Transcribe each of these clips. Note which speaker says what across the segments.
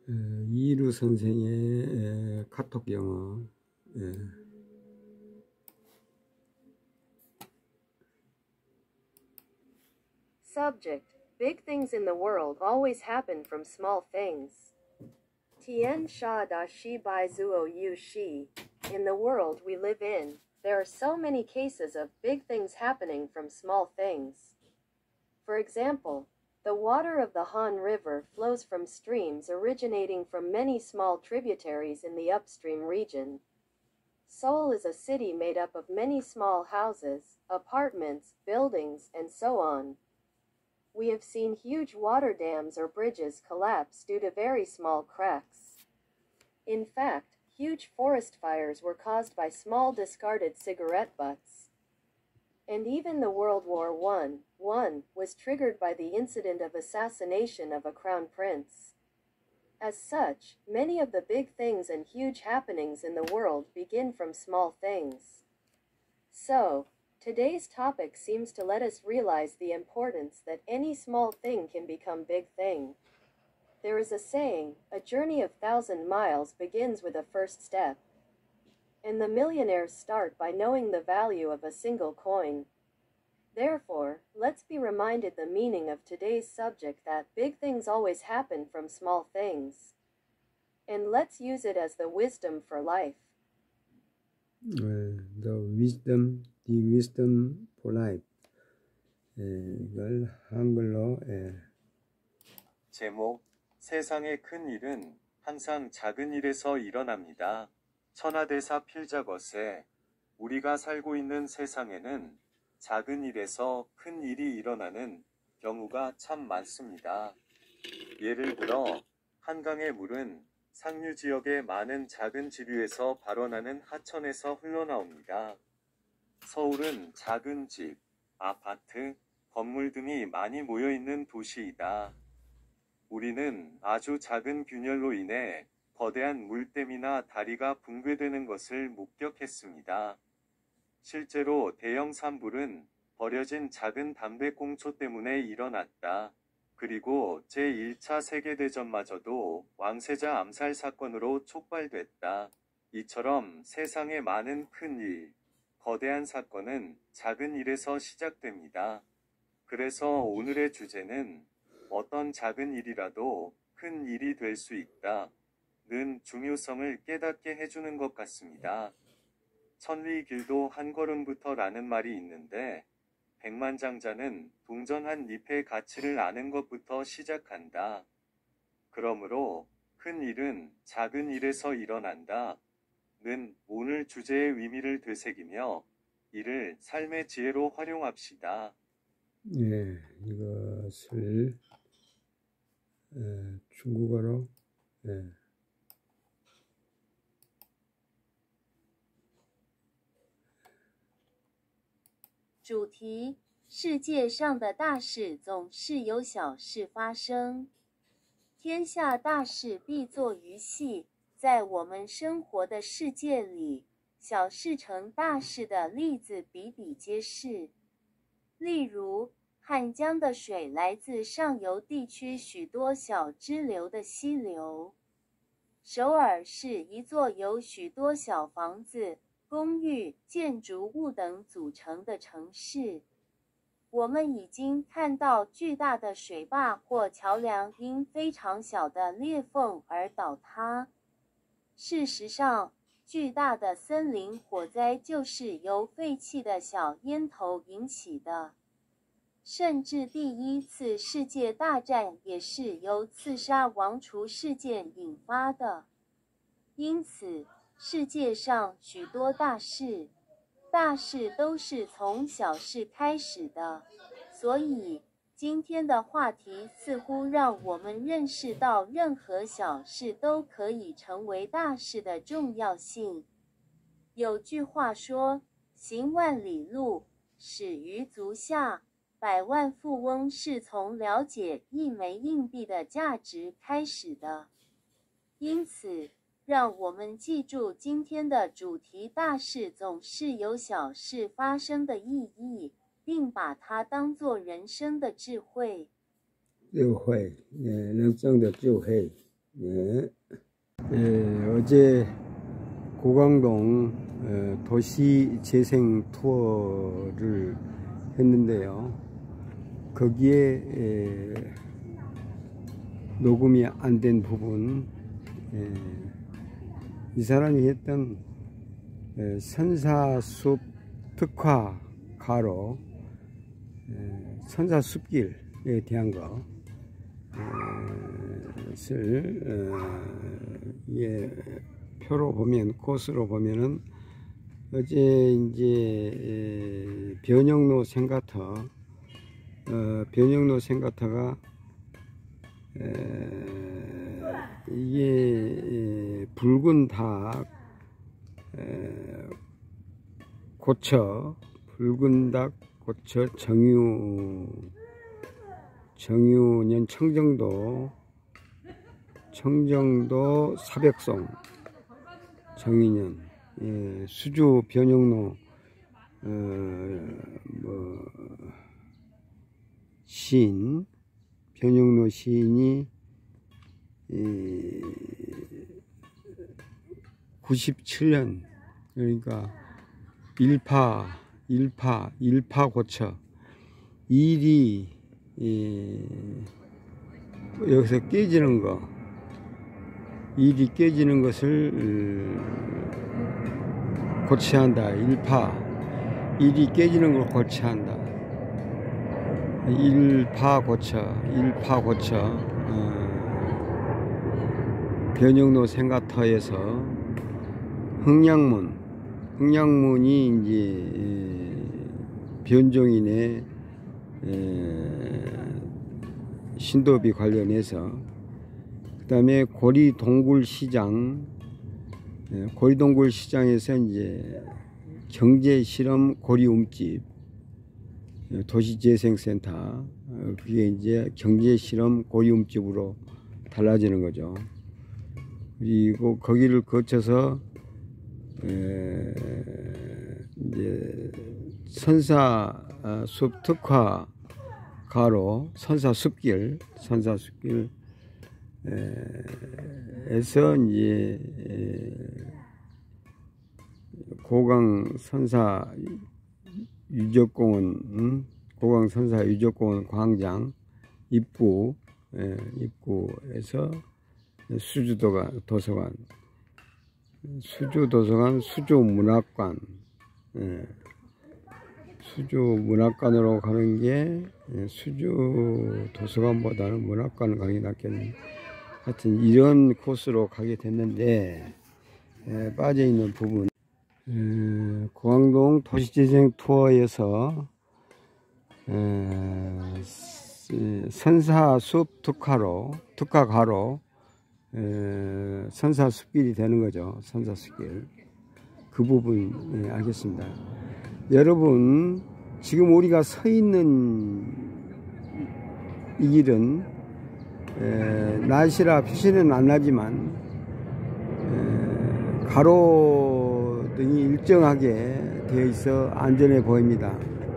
Speaker 1: 이루 선생의 카톡 영어.
Speaker 2: Subject: Big things in the world always happen from small things. Tian sha da shi bai zuo yu shi. In the world we live in, there are so many cases of big things happening from small things. For example, the water of the Han River flows from streams originating from many small tributaries in the upstream region. Seoul is a city made up of many small houses, apartments, buildings, and so on. We have seen huge water dams or bridges collapse due to very small cracks. In fact, huge forest fires were caused by small discarded cigarette butts. And even the World War I was triggered by the incident of assassination of a crown prince. As such, many of the big things and huge happenings in the world begin from small things. So, today's topic seems to let us realize the importance that any small thing can become big thing. There is a saying, a journey of 1,000 miles begins with a first step. And the millionaires start by knowing the value of a single coin. Therefore, let's be reminded the meaning of today's subject that big things always happen from small things. And let's use it as the wisdom for life.
Speaker 1: The wisdom for life. 이걸 한글로
Speaker 3: 제목: 세상의 큰 일은 항상 작은 일에서 일어납니다. 천하대사 필자것에 우리가 살고 있는 세상에는 작은 일에서 큰 일이 일어나는 경우가 참 많습니다. 예를 들어 한강의 물은 상류 지역의 많은 작은 지류에서 발원하는 하천에서 흘러나옵니다. 서울은 작은 집, 아파트, 건물 등이 많이 모여있는 도시이다. 우리는 아주 작은 균열로 인해 거대한 물댐이나 다리가 붕괴되는 것을 목격했습니다. 실제로 대형 산불은 버려진 작은 담배꽁초 때문에 일어났다. 그리고 제1차 세계대전마저도 왕세자 암살 사건으로 촉발됐다. 이처럼 세상의 많은 큰 일, 거대한 사건은 작은 일에서 시작됩니다. 그래서 오늘의 주제는 어떤 작은 일이라도 큰 일이 될 수 있다. 는 중요성을 깨닫게 해주는 것 같습니다. 천리길도 한 걸음부터 라는 말이 있는데 백만장자는 동전 한 잎의 가치를 아는 것부터 시작한다. 그러므로 큰 일은 작은 일에서 일어난다. 는 오늘 주제의 의미를 되새기며 이를 삶의 지혜로 활용합시다.
Speaker 1: 이것을 중국어로
Speaker 4: 主题：世界上的大事总是由小事发生。天下大事必作于细，在我们生活的世界里，小事成大事的例子比比皆是。例如，汉江的水来自上游地区许多小支流的溪流。首尔是一座由许多小房子、公寓、建筑物等组成的城市。我们已经看到巨大的水坝或桥梁因非常小的裂缝而倒塌。事实上，巨大的森林火灾就是由废弃的小烟头引起的。甚至第一次世界大战也是由刺杀王储事件引发的。因此，世界上许多大事都是从小事开始的。所以，今天的话题似乎让我们认识到任何小事都可以成为大事的重要性。有句话说：“行万里路，始于足下。”百万富翁是从了解一枚硬币的价值开始的。因此，让我们记住今天的主题：大事总是由小事发生的意义，并把它当作人生的智慧。
Speaker 1: 人生的智慧。 예. 어제 고강동 도시재생 투어를 했는데요. 거기에 녹음이 안 된 부분, 이 사람이 했던 선사숲 특화 가로 선사숲길에 대한 것을 표로 보면, 코스로 보면은 어제 이제 변형로 생가터가 이게 붉은 닭 고처, 정유년 청정도 사백송 정유년, 수주 변형로 시인, 변형로 시인이 97년, 그러니까 일파 고처 일이 여기서 깨지는 거, 일이 깨지는 것을 고치한다. 일이 깨지는 걸 고치한다. 일파 고처 변형로 생가터에서 흥량문이 이제 변종인의 신도비 관련해서, 그 다음에 고리동굴시장에서 이제 경제실험 고리움집 도시재생센터, 그게 이제 경제실험 고리움집으로 달라지는 거죠. 그리고 거기를 거쳐서 이제 선사숲 특화 가로 선사숲길에서 이제 고강 선사 유적공원, 광장 입구에서 수주도서관, 수주문학관으로 가는 게 수주도서관보다는 문학관을 가는 게 낫겠네. 하여튼 이런 코스로 가게 됐는데, 빠져있는 부분, 고강동 도시재생 투어에서 선사숲 특화가로 선사숲길이 되는 거죠. 선사숲길. 그 부분 알겠습니다. 여러분, 지금 우리가 서 있는 이 길은 날씨라 표시는 안 나지만 가로등이 일정하게 되어 있어 안전해 보입니다.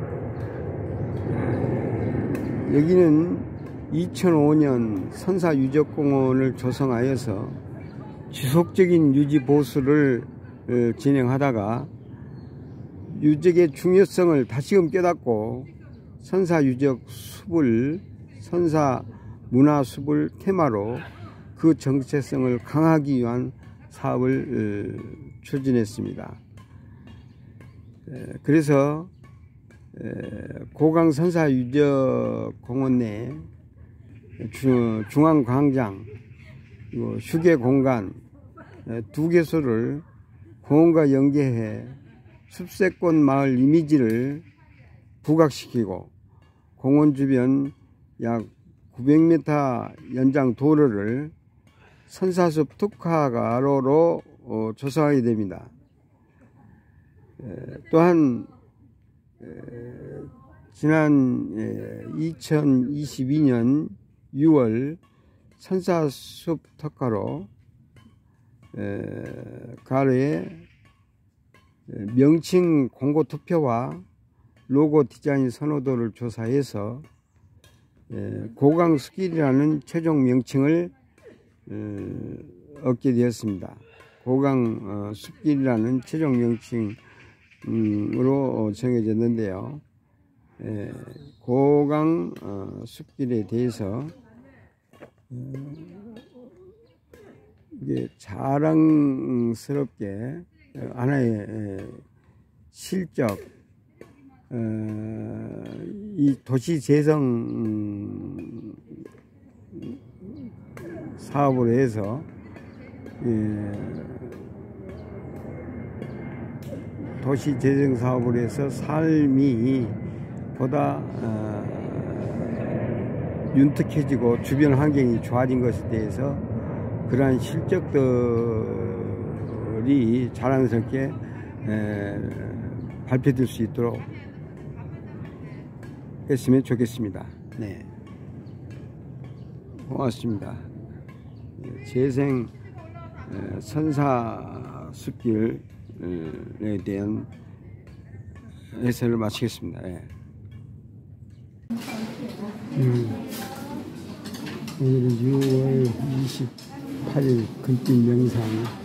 Speaker 1: 여기는 2005년 선사유적공원을 조성하여서 지속적인 유지 보수를 진행하다가 유적의 중요성을 다시금 깨닫고 선사문화숲을 테마로 그 정체성을 강화하기 위한 사업을 추진했습니다. 그래서 고강 선사유적공원 내 중앙광장, 휴게공간 2개소를 공원과 연계해 숲세권 마을 이미지를 부각시키고, 공원 주변 약 900m 연장 도로를 선사숲 특화가로로 조성하게 됩니다. 또한 지난 2022년 6월 선사숲 특화로 가로에 명칭 공고 투표와 로고 디자인 선호도를 조사해서 고강숲길이라는 최종 명칭을 얻게 되었습니다. 고강 숲길이라는 최종 명칭으로 정해졌는데요. 고강 숲길에 대해서 이게 자랑스럽게 하나의 실적, 이 도시 재생 사업을 해서 도시 재생 사업을 해서 삶이 보다 윤택해지고 주변 환경이 좋아진 것에 대해서 그러한 실적들이 자랑스럽게 발표될 수 있도록 했으면 좋겠습니다. 네, 고맙습니다. 재생 선사 숲길에 대한 해설을 마치겠습니다. 네. 오늘은 6월 28일 금빛 명상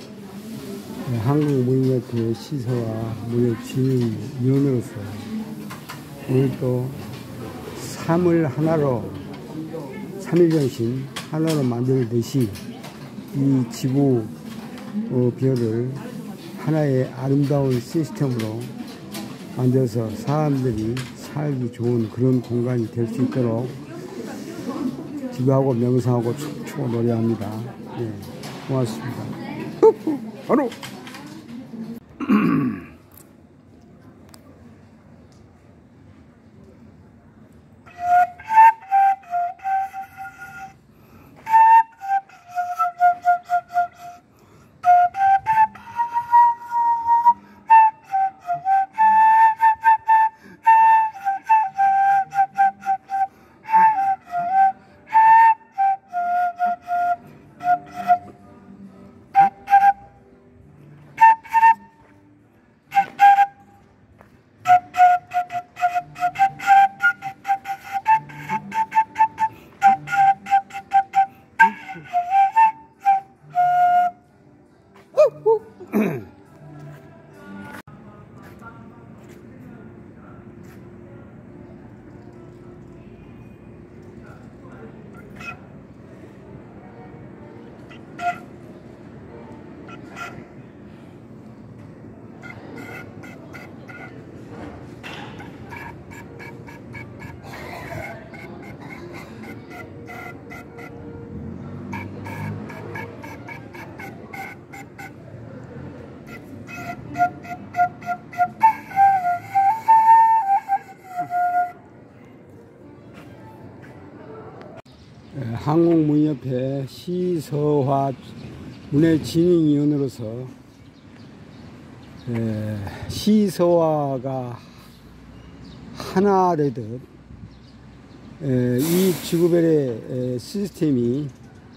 Speaker 1: 한국문예협회 시서와 문예진흥위원으로서 오늘 또 삶을 하나로 삼일정신 하나로 만들듯이 이 지구 별을 하나의 아름다운 시스템으로 만들어서 사람들이 살기 좋은 그런 공간이 될 수 있도록 기도하고 명상하고 춤추고 노래합니다. 네, 고맙습니다. 바로 한국문예협회 시서화 문예진흥위원으로서 시서화가 하나 되듯 이 지구별의 시스템이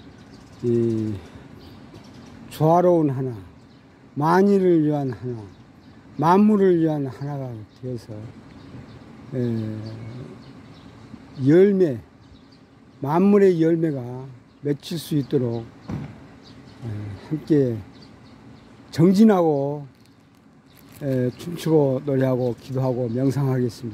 Speaker 1: 조화로운 하나, 만인을 위한 하나, 만물을 위한 하나가 되어서 열매, 만물의 열매가 맺힐 수 있도록 함께 정진하고 춤추고 노래하고 기도하고 명상하겠습니다.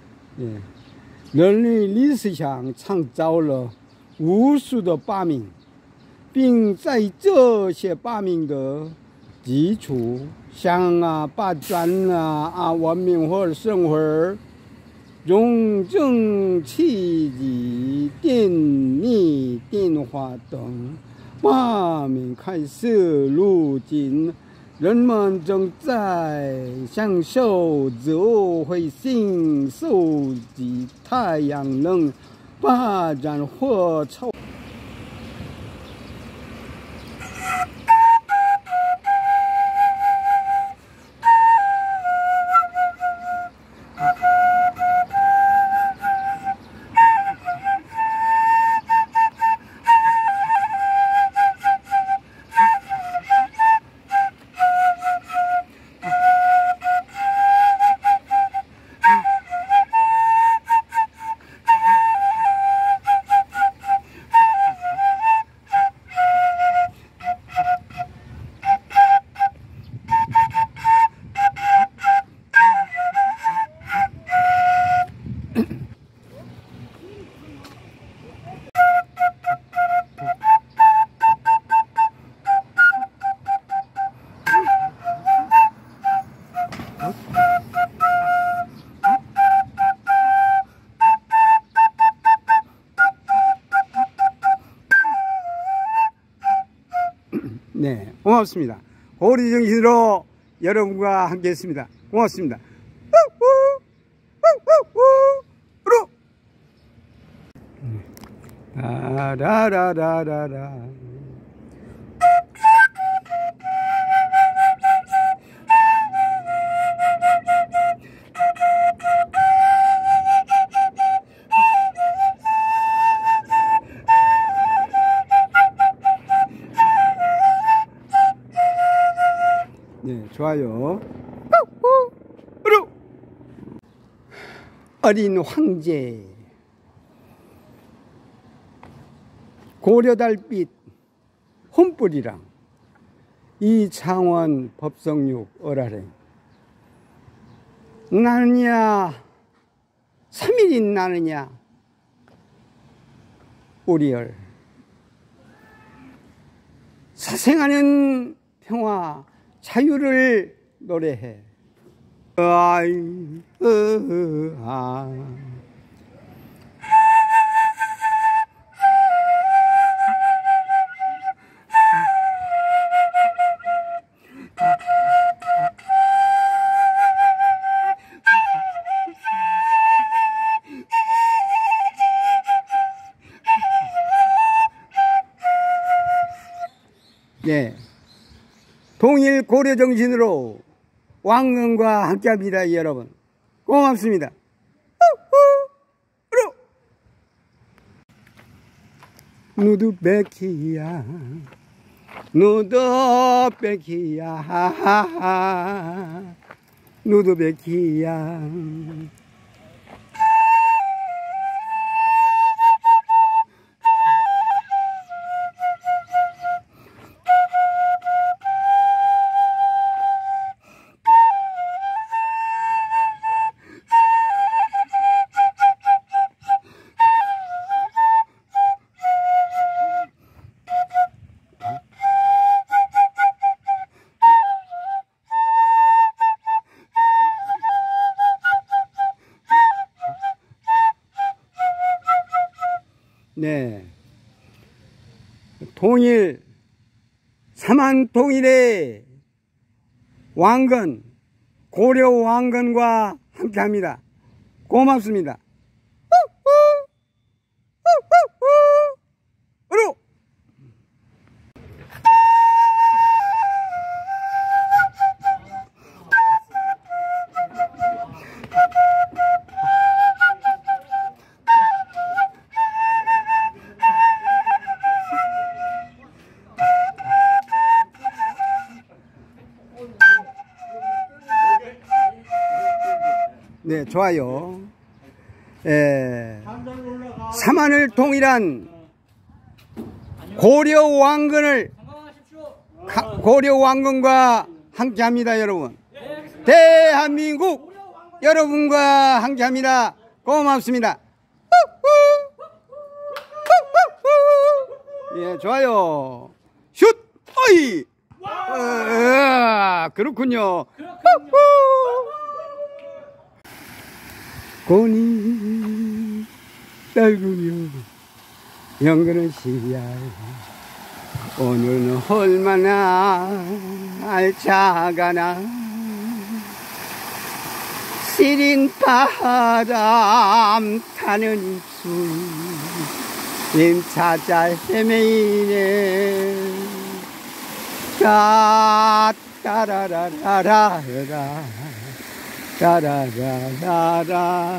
Speaker 1: 人类历史上创造了无数的发明，并在这些发明的基础上发展了文明和生活。用蒸汽机、电力、电话等发明开始，如今人们正在享受自我卫星、手机、太阳能发展或超。 네, 고맙습니다. 고리정신으로 여러분과 함께 했습니다. 고맙습니다. 라라라라라. 네, 좋아요. 어린 황제, 고려달빛 혼불이랑 이창원 법성육 어라랭 나느냐 3일인 나느냐 오리열 사생하는 평화 자유를 노래해. 네, 동일 고려 정신으로 왕건과 함께합니다, 여러분. 고맙습니다. 누드베키야, 누드베키야, 누드베키야. 네, 통일, 삼한 통일의 왕건, 고려 왕건과 함께합니다. 고맙습니다. 네, 좋아요. 삼한을 통일한 고려 왕건과 함께합니다, 여러분. 대한민국 여러분과 함께합니다. 고맙습니다. 예, 좋아요. 슛! 어이! 그렇군요. 곤이 떨구며 영근은 시야 오늘은 얼마나 알차가나 시린 바람 타는 입술 임차자 헤매이네 따라라라라라 따라라라라.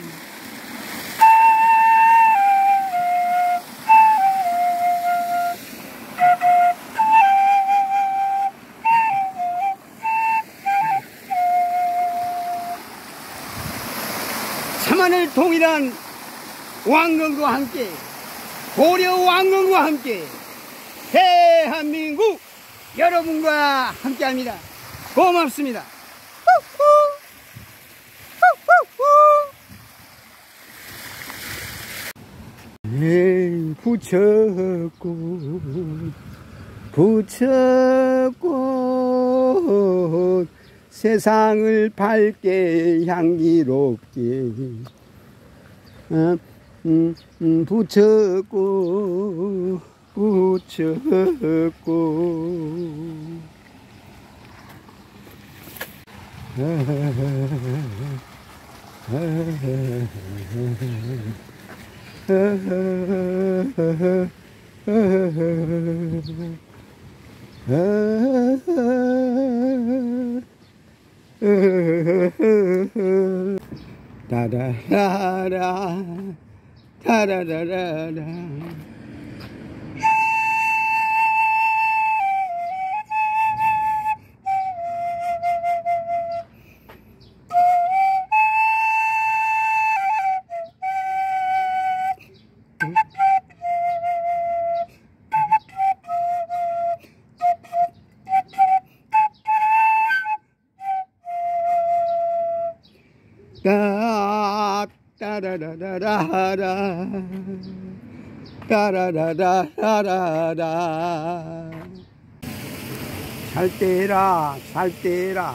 Speaker 1: 삼한을 통일한 왕건과 함께 고려 왕건과 함께 대한민국 여러분과 함께합니다. 고맙습니다. 부처꽃 부처꽃 세상을 밝게 향기롭게 부처꽃 붙였고 다라라라 다라라라라 따라라라라라 따라라라라라 잘 때라 잘 때라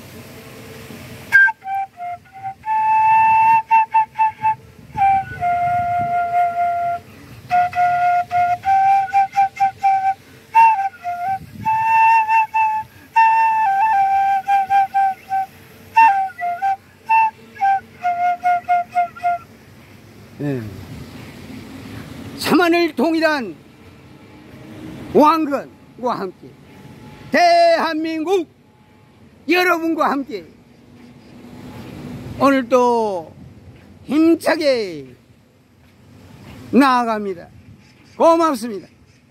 Speaker 1: 참하늘 통일한 왕건과 함께 대한민국 여러분과 함께 오늘도 힘차게 나아갑니다. 고맙습니다.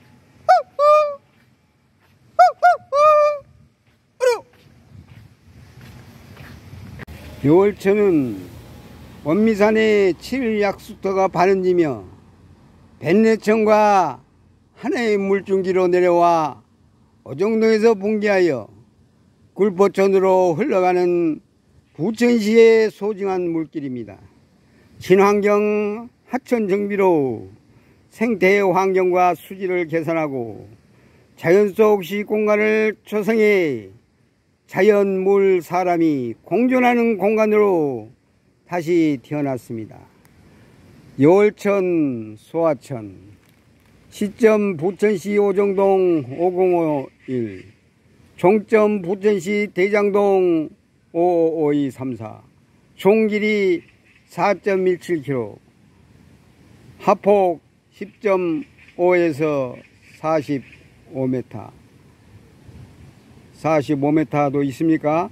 Speaker 1: 6월초는 원미산의 7일 약수터가 바른지며 뱃내천과 하나의 물줄기로 내려와 어정동에서 분기하여 굴포천으로 흘러가는 부천시의 소중한 물길입니다. 친환경 하천 정비로 생태 환경과 수질을 개선하고 자연 속 시공간을 조성해 자연, 물, 사람이 공존하는 공간으로 다시 태어났습니다. 여월천, 소하천, 시점 부천시 오정동 5051, 종점 부천시 대장동 55234, 총길이 4.17km, 하폭 10.5에서 45m, 45m도 있습니까?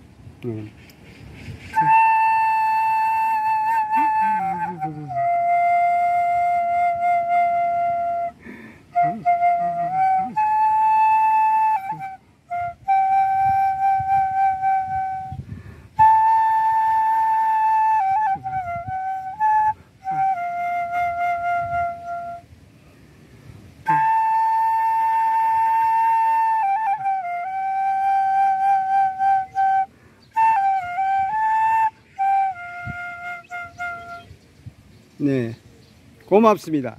Speaker 1: 네, 고맙습니다.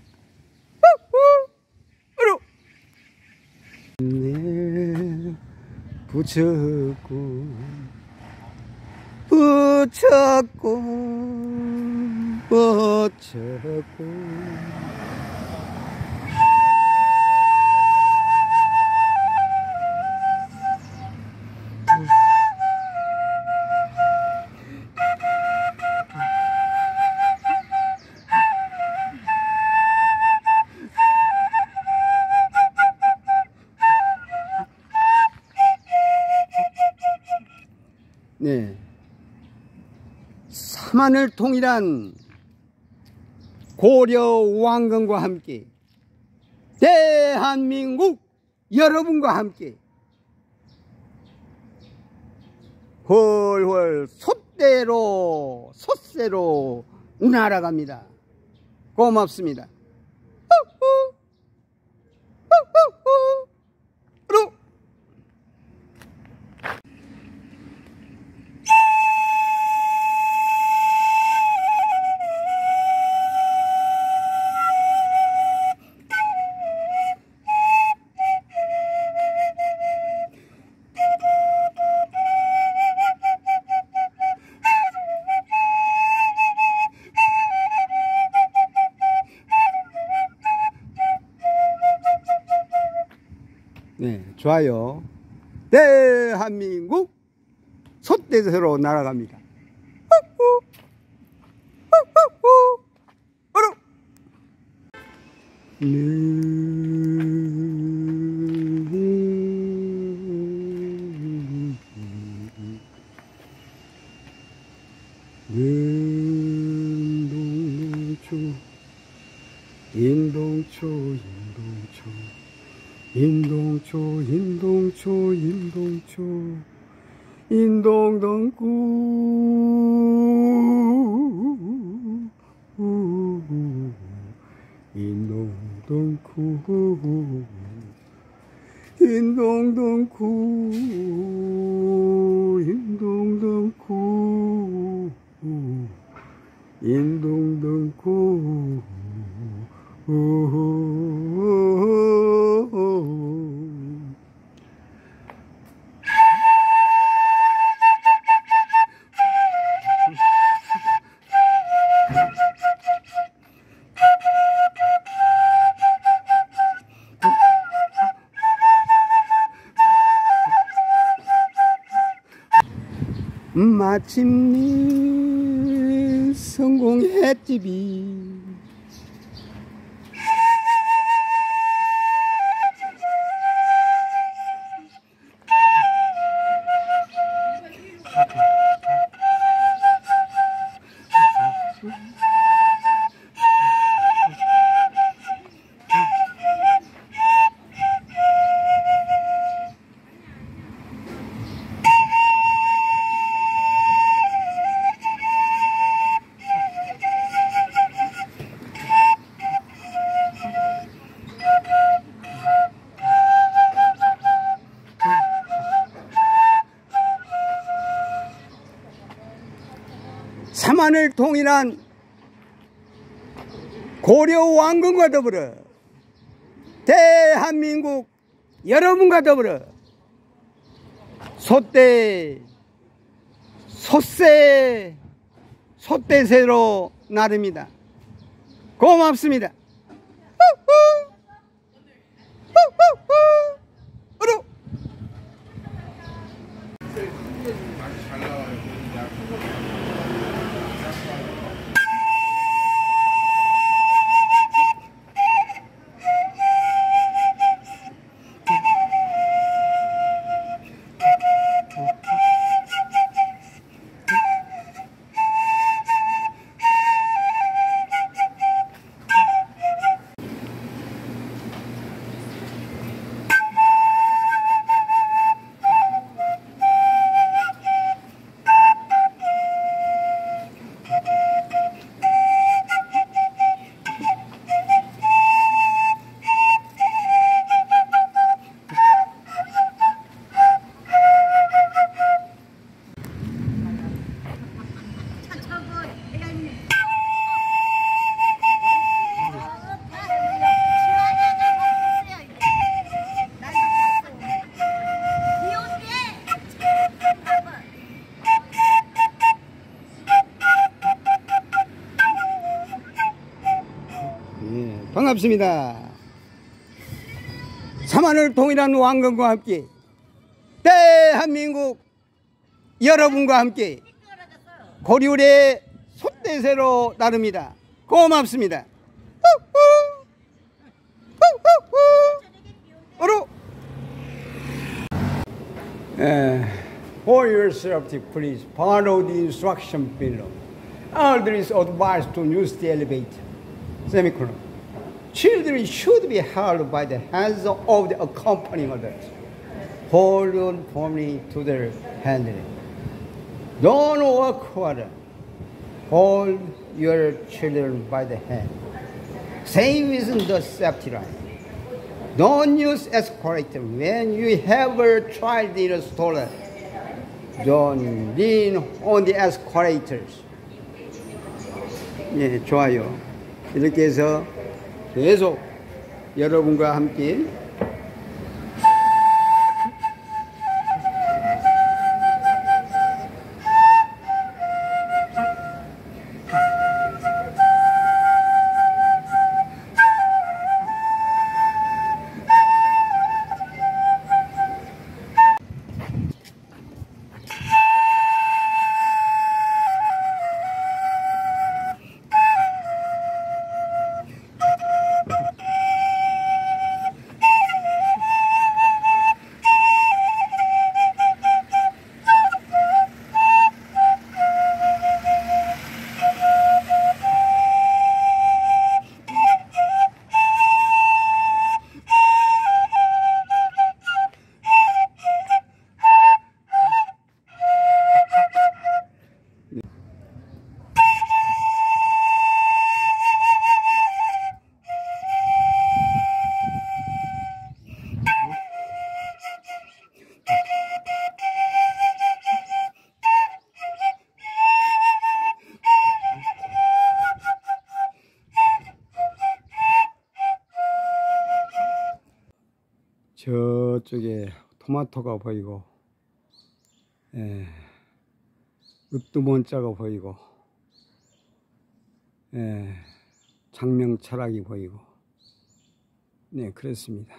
Speaker 1: 네, 붙였고 붙였고 붙였고 네, 삼하늘 통일한 고려 왕건과 함께 대한민국 여러분과 함께 훨훨 솥대로 날아갑니다. 고맙습니다. 예, 좋아요. 대한민국 솥대새로 날아갑니다. 마침내 성공했지비. 삼한을 통일한 고려 왕건과 더불어 대한민국 여러분과 더불어 솥대새로 나릅니다. 고맙습니다. 반갑습니다. 삼한을 통일한 왕건과 함께 대한민국 여러분과 함께 고려의 솥대새로 나릅니다. 고맙습니다. For your safety, please follow the instruction below. Elder is advised to use the elevator. Semicolon. Children should be held by the hands of the accompanying adults. Hold on firmly to their handle. Don't walk harder. Hold your children by the hand. Same is the safety line. Don't use escalator when you have a child in a stroller. Don't lean on the escalators. 예, 좋아요. 이렇게 해서 계속 여러분과 함께 저쪽에 토마토가 보이고, 예, 으뜸원자가 보이고, 예, 장명철학이 보이고, 네, 그렇습니다.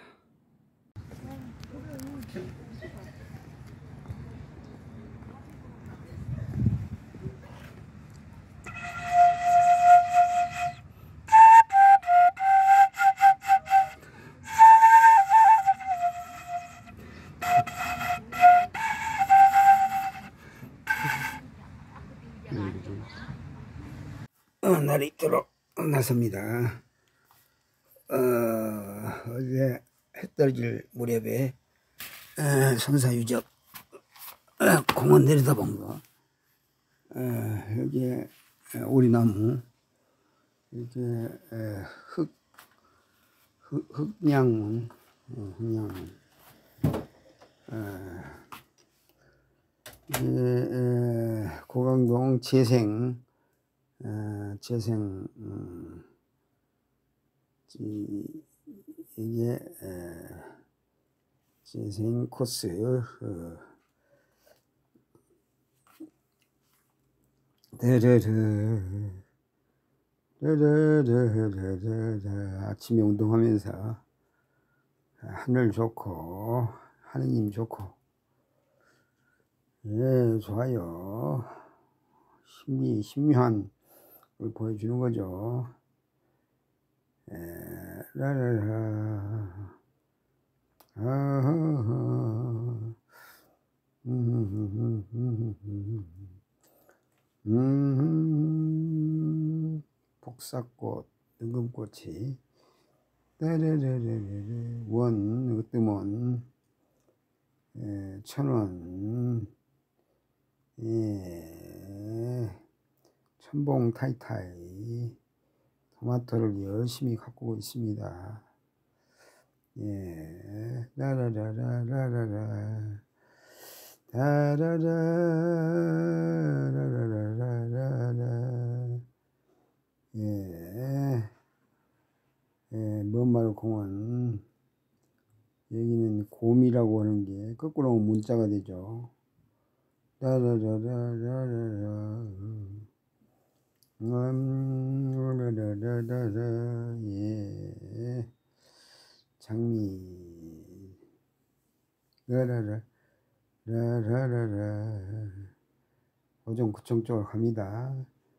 Speaker 1: 날이 있도록 나섭니다. 어제 해 떨어질 무렵에 선사유적 공원 내려다본 거, 여기에 오리나무, 이렇게 흑냥문, 흑냥문, 고강동 재생, 이게 재생 코스, 아침에 운동하면서 하늘 좋고 하느님 좋고, 예, 좋아요. 신묘한 걸 보여주는 거죠. 라라라. 복사꽃, 등금꽃이, 원, 으뜸원, 천원, 예, 천봉 타이타이, 토마토를 열심히 가꾸고 있습니다. 예, 라라라라라라라, 라라라라라라라라, 예, 먼마을 공원, 여기는 곰이라고 하는 게 거꾸로 하면 문자가 되죠. 라라라라라라라, 라라라라라, 예, 장미, 라라라, 라라라라, 오종 구청 쪽으로 갑니다.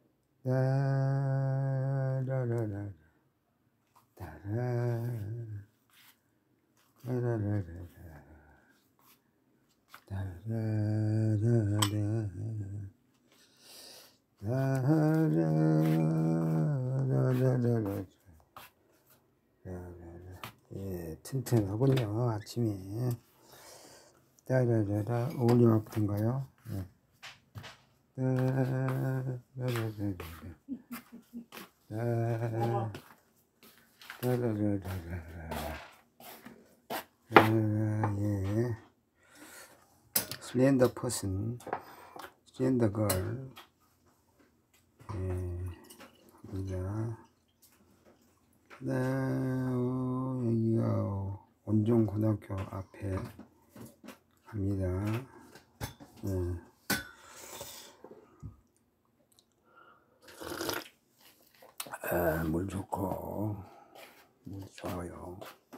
Speaker 1: 라라라라, 따라, 라라라라, 따라라라, 라라라라라라, 예, 튼튼하군요. 아침에 따라라라, 어울림 같은가요? 예. 예. 슬렌더 퍼슨, 슬렌더 걸, 예, 여기가, 여기가 원종고등학교 앞에 갑니다. 예. 물 좋고, 물 좋아요.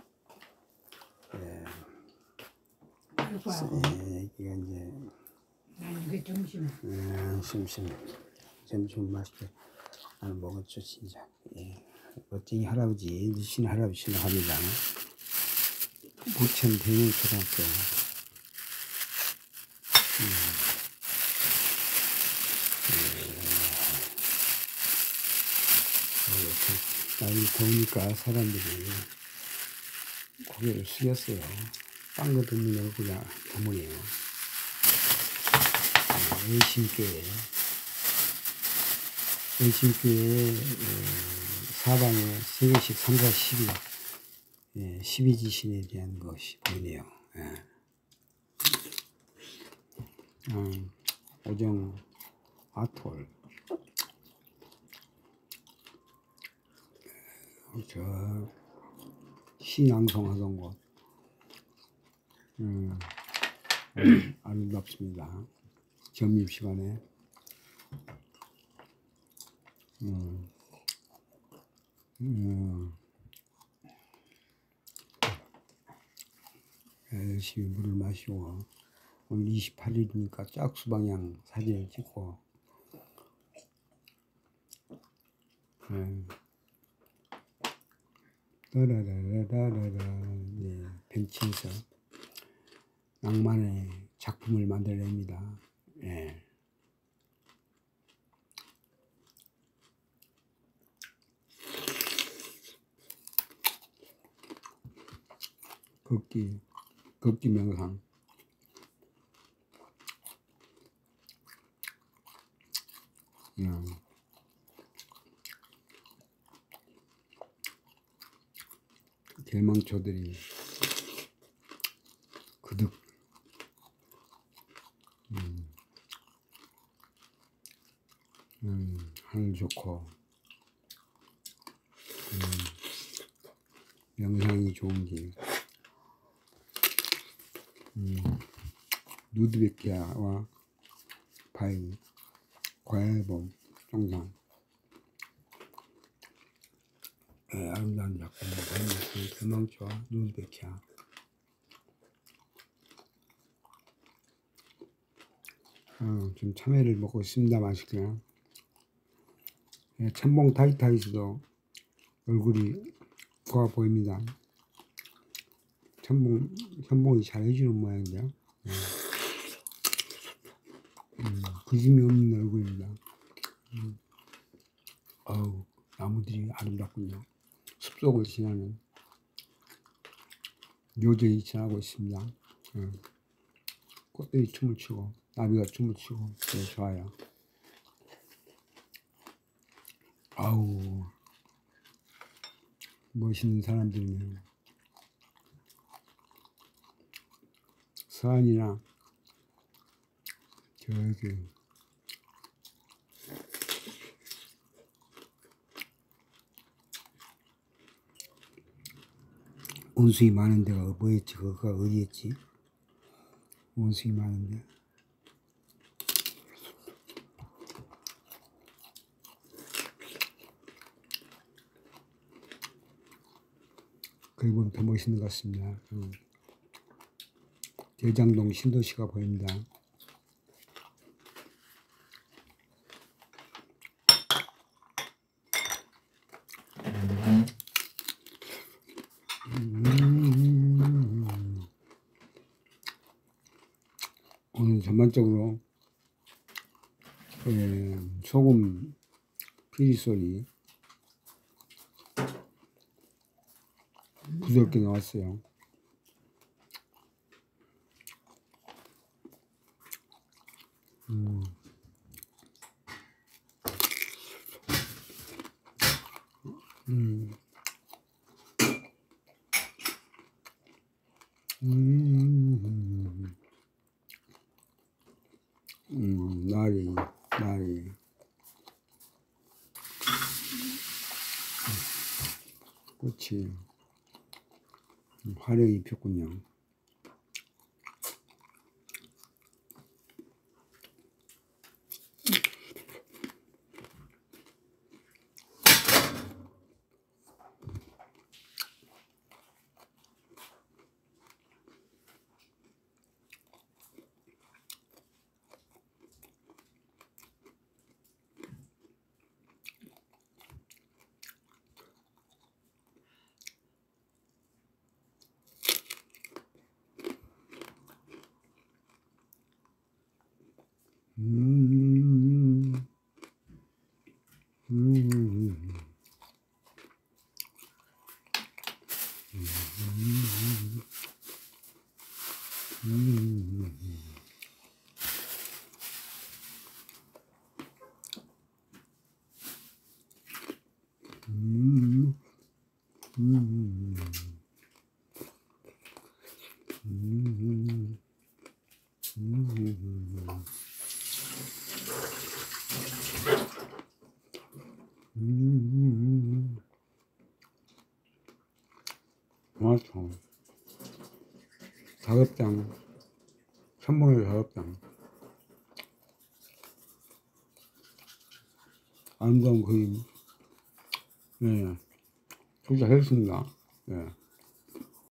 Speaker 1: 예. 여기가 이제,
Speaker 5: 이게 점심.
Speaker 1: 점심 맛있게 먹었죠, 진짜. 예. 멋쟁이 할아버지, 신 할아버지 합니다. 부천 대명초등학교. 날이 더우니까 사람들이 고개를 숙였어요. 빵 걷는 얼굴이 드문해요. 의심교회 사방에 3개씩 3, 4, 12 12지신에 대한 것이 보이네요. 예. 오정 아톨, 저 시 낭송하던 곳, 아름답습니다. 점심시간에. 열심히 물을 마시고, 오늘 28일이니까 짝수방향 사진을 찍고, 네, 벤치에서 낭만의 작품을 만들어냅니다. 예. 걷기 명상. 대망초들이 그득 하늘 좋고 명상이 좋은 길. 누드베키아와 바이 과일봉 정상. 아름다운 작품입니다. 대망초와 누드베키아. 지금 참외를 먹고 있습니다. 맛있게. 참봉 타이타이스도 얼굴이 좋아 보입니다. 참봉이 잘 해주는 모양인데요. 그짐이 없는 얼굴입니다. 나무들이 아름답군요. 숲속을 지나는 요정이 지나고 있습니다. 꽃들이 춤을 추고 나비가 춤을 추고 되게 좋아요. 멋있는 사람들이네요. 서안이나 저기 원숭이 많은 데가 뭐였지? 거기가 어디였지? 원숭이 많은 데. 거기 보면 더 멋있는 것 같습니다. 대장동 신도시가 보입니다. 오늘 전반적으로 소금 피리 소리 부드럽게 나왔어요. 날이 꽃이 화려히 폈군요. 맛있어. 작업장, 천봉의 작업장. 아름다운 그림, 네, 투자했습니다. 네.